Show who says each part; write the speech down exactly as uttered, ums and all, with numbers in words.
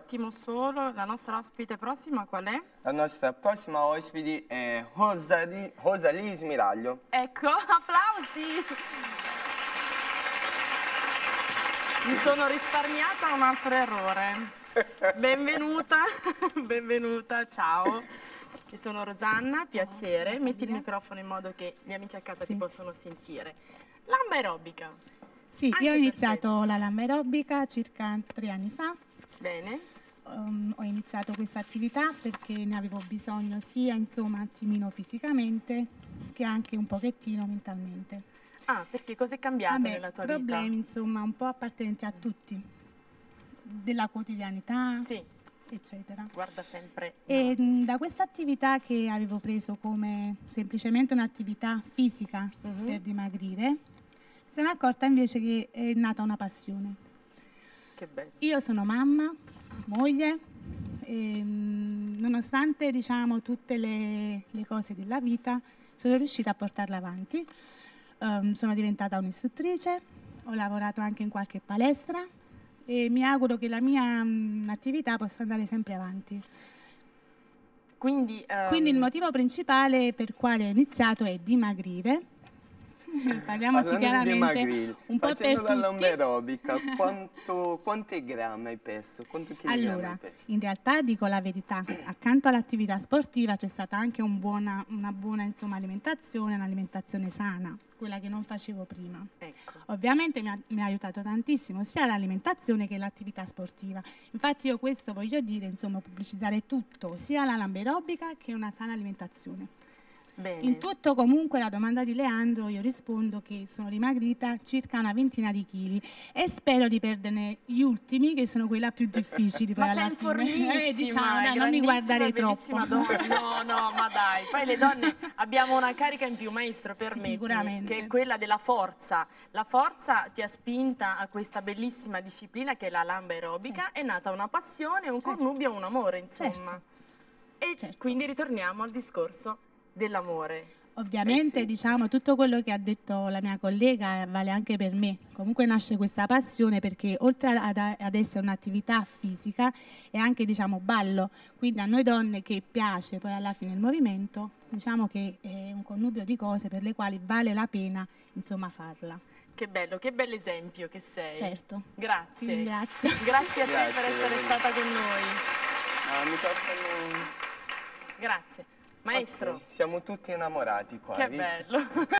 Speaker 1: attimo solo, la nostra ospite prossima qual è?
Speaker 2: La nostra prossima ospite è Rosalie, Rosalie Smiraglio.
Speaker 1: Ecco, applausi! Mi sono risparmiata un altro errore. Benvenuta, benvenuta, ciao. Io sono Rosanna, piacere.
Speaker 3: Ciao,
Speaker 1: Metti il microfono in modo che gli amici a casa
Speaker 3: sì.
Speaker 1: ti possono sentire. Lamba aerobica.
Speaker 3: Sì,
Speaker 1: Anche
Speaker 3: io ho
Speaker 1: per
Speaker 3: iniziato la lamba aerobica circa tre anni fa.
Speaker 1: Bene.
Speaker 3: Um, ho iniziato questa attività perché ne avevo bisogno sia insomma un attimino fisicamente che anche un pochettino mentalmente.
Speaker 1: Ah, perché cosa è cambiato
Speaker 3: Vabbè,
Speaker 1: nella tua
Speaker 3: problemi
Speaker 1: vita?
Speaker 3: insomma un po' appartenenti a tutti, della quotidianità,
Speaker 1: Sì,
Speaker 3: eccetera.
Speaker 1: guarda sempre.
Speaker 3: E
Speaker 1: no.
Speaker 3: mh, da questa attività che avevo preso come semplicemente un'attività fisica
Speaker 1: Mhm.
Speaker 3: per dimagrire, mi sono accorta invece che è nata una passione.
Speaker 1: Che bello.
Speaker 3: Io sono mamma, moglie, e, mh, nonostante diciamo tutte le, le cose della vita, sono riuscita a portarla avanti. Um, sono diventata un'istruttrice, ho lavorato anche in qualche palestra e mi auguro che la mia mh, attività possa andare sempre avanti.
Speaker 1: Quindi, ehm,
Speaker 3: Quindi il motivo principale per quale ho iniziato è dimagrire. Parliamoci
Speaker 2: Parlando di
Speaker 3: chiaramente,
Speaker 2: dimagrire,
Speaker 3: un po'
Speaker 2: facendo
Speaker 3: per
Speaker 2: la lamba
Speaker 3: tutti.
Speaker 2: aerobica, quanto, quanti grammi hai perso? Quanto chilogrammi hai
Speaker 3: Allora,
Speaker 2: perso?
Speaker 3: in realtà dico la verità, accanto all'attività sportiva c'è stata anche un buona, una buona insomma, alimentazione, un'alimentazione sana, quella che non facevo prima.
Speaker 1: ecco.
Speaker 3: Ovviamente mi ha, mi ha aiutato tantissimo sia l'alimentazione che l'attività sportiva. Infatti io questo voglio dire, insomma, pubblicizzare tutto, sia la lamba aerobica che una sana alimentazione.
Speaker 1: Bene.
Speaker 3: In tutto comunque la domanda di Leandro io rispondo che sono dimagrita circa una ventina di chili e spero di perderne gli ultimi che sono quella più difficili poi
Speaker 1: Ma sei
Speaker 3: alla fine.
Speaker 1: informissima,
Speaker 3: Eh, diciamo,
Speaker 1: è
Speaker 3: dai, non mi
Speaker 1: grandissima,
Speaker 3: guardare troppo.
Speaker 1: bellissima donna. No, no, ma dai, poi le donne abbiamo una carica in più, maestro, permettimi,
Speaker 3: Sicuramente.
Speaker 1: che è quella della forza. La forza ti ha spinta a questa bellissima disciplina che è la lamba aerobica,
Speaker 3: Certo.
Speaker 1: è nata una passione, un
Speaker 3: Certo.
Speaker 1: connubio, un amore, insomma.
Speaker 3: Certo.
Speaker 1: E
Speaker 3: Certo.
Speaker 1: quindi ritorniamo al discorso dell'amore.
Speaker 3: Ovviamente
Speaker 2: Eh sì.
Speaker 3: diciamo tutto quello che ha detto la mia collega vale anche per me. Comunque nasce questa passione perché oltre ad, ad essere un'attività fisica è anche diciamo ballo, quindi a noi donne che piace poi alla fine il movimento, diciamo che è un connubio di cose per le quali vale la pena insomma farla.
Speaker 1: Che bello, che bell'esempio che sei.
Speaker 3: Certo.
Speaker 1: Grazie.
Speaker 3: Ti ringrazio.
Speaker 1: Grazie a te
Speaker 2: Grazie,
Speaker 1: per essere
Speaker 2: Lorena.
Speaker 1: stata con noi.
Speaker 2: Ah, mi costano...
Speaker 1: Grazie. Maestro,
Speaker 2: Ok, siamo tutti innamorati qua,
Speaker 1: che
Speaker 2: hai visto?
Speaker 1: bello.